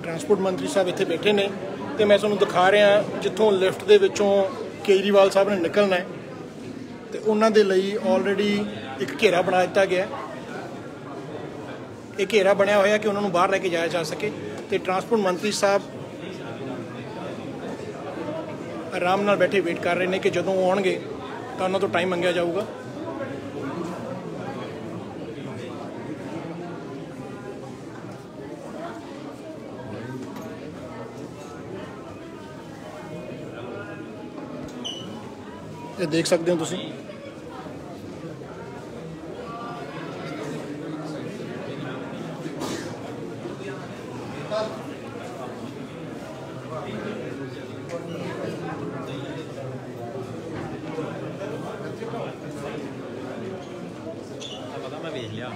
Transport मंत्री साहब इत्थे बैठे ने तो मैं तुहानूं दिखा रहा जिथों लिफ्ट दे विचों केजरीवाल साहब ने निकलना है तो उन्हां दे लई ऑलरेडी एक घेरा बना दिता गया। एक घेरा बनया होया कि उन्होंने बाहर लैके जाया जा सके तो ट्रांसपोर्ट मंत्री साहब आराम नाल बैठे वेट कर रहे हैं कि जदों आउणगे तो उन्होंने तो टाइम मंगया जाऊगा। ये देख सकते हो तुसीं मैं भेज लिया।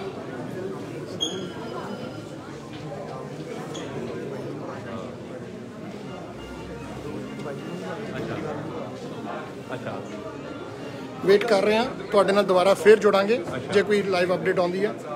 अच्छा वेट कर रहे हैं, तुहाडे नाल दोबारा फिर जुड़ांगे जे कोई लाइव अपडेट आउंदी है।